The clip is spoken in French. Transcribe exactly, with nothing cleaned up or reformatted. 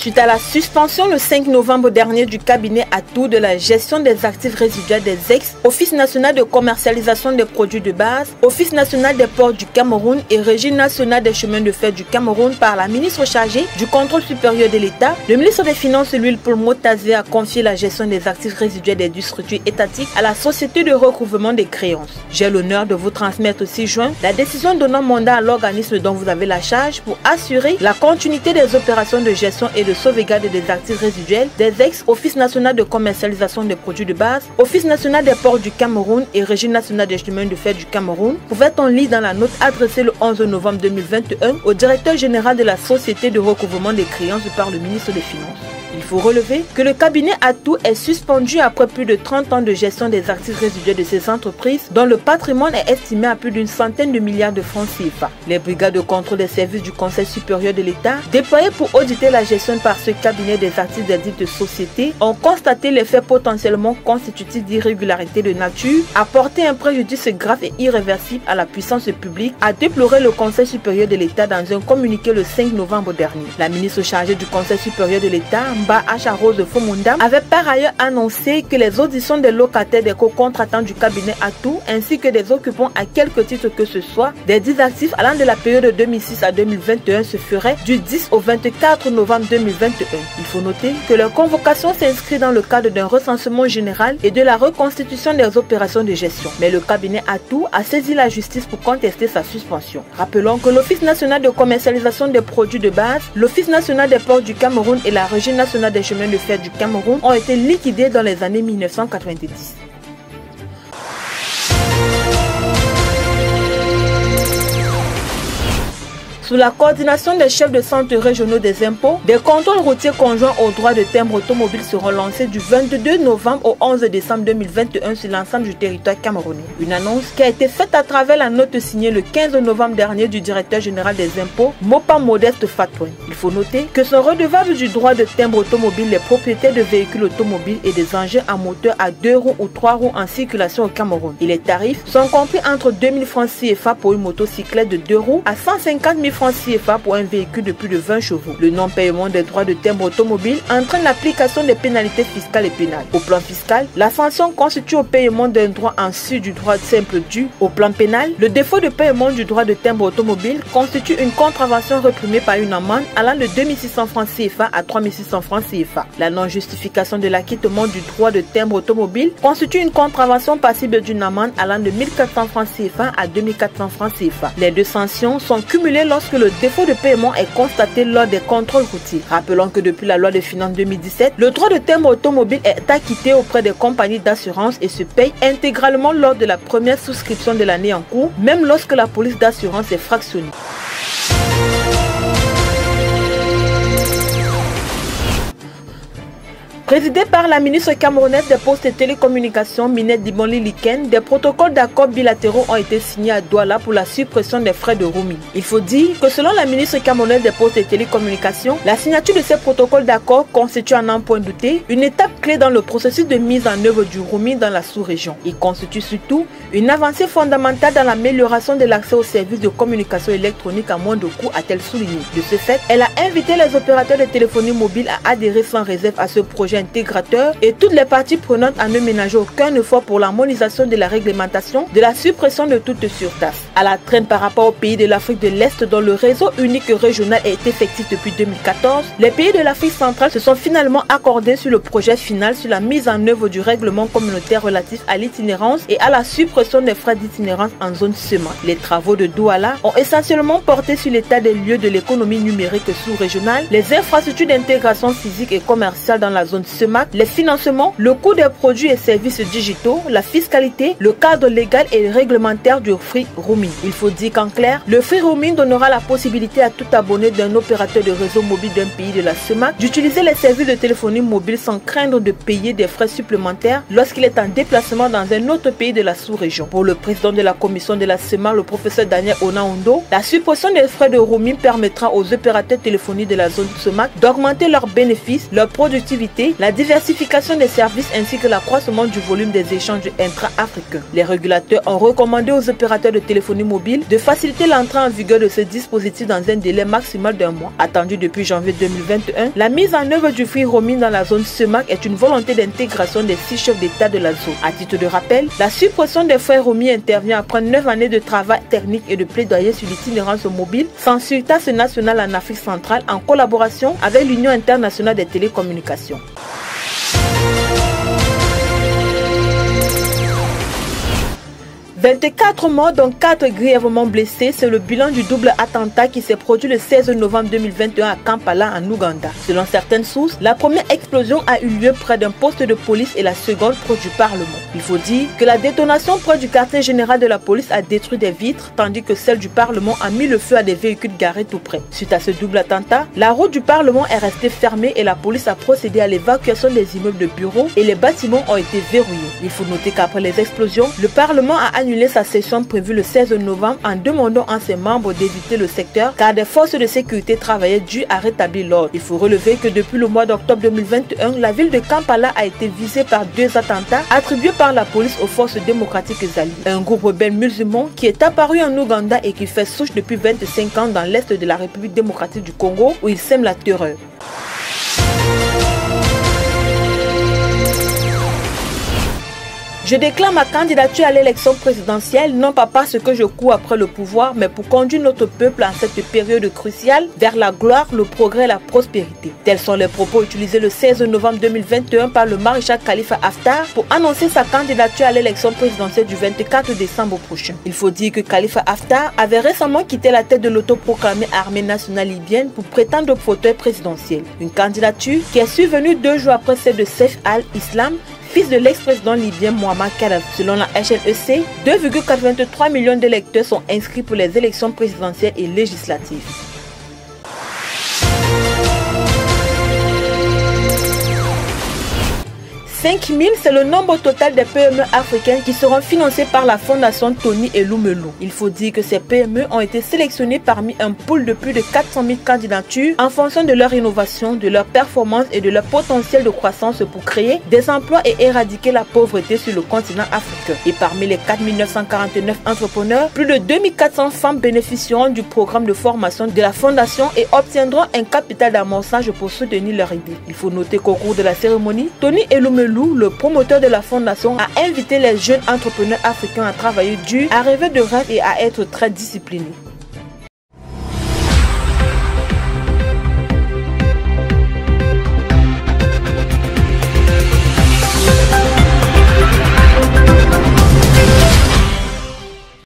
Suite à la suspension le cinq novembre dernier du cabinet Atout de la gestion des actifs résiduels des ex, Office national de commercialisation des produits de base, Office national des ports du Cameroun et Régie nationale des chemins de fer du Cameroun par la ministre chargée du contrôle supérieur de l'État, le ministre des Finances, Louis Paul Motazé, a confié la gestion des actifs résiduels des deux structures étatiques à la Société de recouvrement des créances. J'ai l'honneur de vous transmettre aussi juin la décision donnant mandat à l'organisme dont vous avez la charge pour assurer la continuité des opérations de gestion et de sauvegarde des actifs résiduels des ex-Office national de commercialisation des produits de base, Office national des ports du Cameroun et Régie nationale des chemins de fer du Cameroun, pouvait-on lire dans la note adressée le onze novembre deux mille vingt et un au directeur général de la Société de recouvrement des créances par le ministre des Finances. Il faut relever que le cabinet Atout est suspendu après plus de trente ans de gestion des actifs résiduels de ces entreprises dont le patrimoine est estimé à plus d'une centaine de milliards de francs C F A. Les brigades de contrôle des services du Conseil supérieur de l'État, déployées pour auditer la gestion par ce cabinet des actifs des dites sociétés, ont constaté les faits potentiellement constitutifs d'irrégularité de nature, à porter un préjudice grave et irréversible à la puissance publique, a déploré le Conseil supérieur de l'État dans un communiqué le cinq novembre dernier. La ministre chargée du Conseil supérieur de l'État, Mba Acha Rose Fomunda, avait par ailleurs annoncé que les auditions des locataires des co-contratants du cabinet Atout ainsi que des occupants à quelque titre que ce soit des dix actifs allant de la période de deux mille six à deux mille vingt et un se feraient du dix au vingt-quatre novembre deux mille vingt et un. Il faut noter que leur convocation s'inscrit dans le cadre d'un recensement général et de la reconstitution des opérations de gestion. Mais le cabinet Atout a saisi la justice pour contester sa suspension. Rappelons que l'Office national de commercialisation des produits de base, l'Office national des ports du Cameroun et la Régie nationale des chemins de fer du Cameroun ont été liquidés dans les années mille neuf cent quatre-vingt-dix. Sous la coordination des chefs de centres régionaux des impôts, des contrôles routiers conjoints au droit de timbre automobile seront lancés du vingt-deux novembre au onze décembre deux mille vingt et un sur l'ensemble du territoire camerounais. Une annonce qui a été faite à travers la note signée le quinze novembre dernier du directeur général des impôts, Mopa Modeste Fatouin. Il faut noter que sont redevables du droit de timbre automobile les propriétaires de véhicules automobiles et des engins à moteur à deux roues ou trois roues en circulation au Cameroun. Et les tarifs sont compris entre deux mille francs C F A pour une motocyclette de deux roues à cent cinquante mille francs C F A pour un véhicule de plus de vingt chevaux. Le non-paiement des droits de timbre automobile entraîne l'application des pénalités fiscales et pénales. Au plan fiscal, la sanction constitue au paiement d'un droit en sus du droit simple dû. Au plan pénal, le défaut de paiement du droit de timbre automobile constitue une contravention réprimée par une amende allant de deux mille six cents francs C F A à trois mille six cents francs C F A. La non-justification de l'acquittement du droit de timbre automobile constitue une contravention passible d'une amende allant de mille quatre cents francs C F A à deux mille quatre cents francs C F A. Les deux sanctions sont cumulées lorsque le défaut de paiement est constaté lors des contrôles routiers. Rappelons que depuis la loi de finances deux mille dix-sept, le droit de timbre automobile est acquitté auprès des compagnies d'assurance et se paye intégralement lors de la première souscription de l'année en cours, même lorsque la police d'assurance est fractionnée. Présidé par la ministre camerounaise des Postes et Télécommunications, Minette Dibonli Liken, des protocoles d'accords bilatéraux ont été signés à Douala pour la suppression des frais de roaming. Il faut dire que selon la ministre camerounaise des Postes et Télécommunications, la signature de ces protocoles d'accords constitue à n'en point douter une étape clé dans le processus de mise en œuvre du roaming dans la sous-région. Il constitue surtout une avancée fondamentale dans l'amélioration de l'accès aux services de communication électronique à moindre coût, a-t-elle souligné. De ce fait, elle a invité les opérateurs de téléphonie mobile à adhérer sans réserve à ce projet intégrateur et toutes les parties prenantes à ne ménager aucun effort pour l'harmonisation de la réglementation de la suppression de toute surtaxe. À la traîne par rapport aux pays de l'Afrique de l'Est dont le réseau unique régional est effectif depuis deux mille quatorze, les pays de l'Afrique centrale se sont finalement accordés sur le projet final sur la mise en œuvre du règlement communautaire relatif à l'itinérance et à la suppression des frais d'itinérance en zone SEMA. Les travaux de Douala ont essentiellement porté sur l'état des lieux de l'économie numérique sous-régionale, les infrastructures d'intégration physique et commerciale dans la zone SEMA, les financements, le coût des produits et services digitaux, la fiscalité, le cadre légal et réglementaire du free roaming. Il faut dire qu'en clair, le free roaming donnera la possibilité à tout abonné d'un opérateur de réseau mobile d'un pays de la SEMA d'utiliser les services de téléphonie mobile sans craindre de payer des frais supplémentaires lorsqu'il est en déplacement dans un autre pays de la sous-région. Pour le président de la commission de la SEMA, le professeur Daniel Onaondo, la suppression des frais de roaming permettra aux opérateurs téléphoniques de la zone SEMA d'augmenter leurs bénéfices, leur productivité la diversification des services ainsi que l'accroissement du volume des échanges intra-africains. Les régulateurs ont recommandé aux opérateurs de téléphonie mobile de faciliter l'entrée en vigueur de ce dispositif dans un délai maximal d'un mois. Attendu depuis janvier deux mille vingt et un, la mise en œuvre du free roaming dans la zone CEMAC est une volonté d'intégration des six chefs d'État de la zone. À titre de rappel, la suppression des frais roaming intervient après neuf années de travail technique et de plaidoyer sur l'itinérance mobile sans surtaxe nationale en Afrique centrale en collaboration avec l'Union internationale des télécommunications. vingt-quatre morts dont quatre grièvement blessés, c'est le bilan du double attentat qui s'est produit le seize novembre deux mille vingt et un à Kampala en Ouganda. Selon certaines sources, la première explosion a eu lieu près d'un poste de police et la seconde près du Parlement. Il faut dire que la détonation près du quartier général de la police a détruit des vitres, tandis que celle du Parlement a mis le feu à des véhicules garés tout près. Suite à ce double attentat, la route du Parlement est restée fermée et la police a procédé à l'évacuation des immeubles de bureaux et les bâtiments ont été verrouillés. Il faut noter qu'après les explosions, le Parlement a annulé sa session prévue le seize novembre en demandant à ses membres d'éviter le secteur car des forces de sécurité travaillaient dû à rétablir l'ordre. Il faut relever que depuis le mois d'octobre deux mille vingt et un, la ville de Kampala a été visée par deux attentats attribués par la police aux forces démocratiques alliées. Un groupe rebelle musulman qui est apparu en Ouganda et qui fait souche depuis vingt-cinq ans dans l'est de la République démocratique du Congo où il sème la terreur. Je déclare ma candidature à l'élection présidentielle, non pas parce que je cours après le pouvoir, mais pour conduire notre peuple en cette période cruciale vers la gloire, le progrès et la prospérité. Tels sont les propos utilisés le seize novembre deux mille vingt et un par le maréchal Khalifa Haftar pour annoncer sa candidature à l'élection présidentielle du vingt-quatre décembre prochain. Il faut dire que Khalifa Haftar avait récemment quitté la tête de l'autoproclamée armée nationale libyenne pour prétendre au fauteuil présidentiel. Une candidature qui est survenue deux jours après celle de Saif al-Islam, fils de l'ex-président libyen Muammar Kadhafi. Selon la H L E C, deux virgule quatre-vingt-trois millions d'électeurs sont inscrits pour les élections présidentielles et législatives. cinq mille, c'est le nombre total des P M E africaines qui seront financées par la fondation Tony Elumelu. Il faut dire que ces P M E ont été sélectionnées parmi un pool de plus de quatre cent mille candidatures en fonction de leur innovation, de leur performance et de leur potentiel de croissance pour créer des emplois et éradiquer la pauvreté sur le continent africain. Et parmi les quatre mille neuf cent quarante-neuf entrepreneurs, plus de deux mille quatre cents femmes bénéficieront du programme de formation de la fondation et obtiendront un capital d'amorçage pour soutenir leur idée. Il faut noter qu'au cours de la cérémonie, Tony Elumelu, le promoteur de la fondation, a invité les jeunes entrepreneurs africains à travailler dur, à rêver de rêve et à être très disciplinés.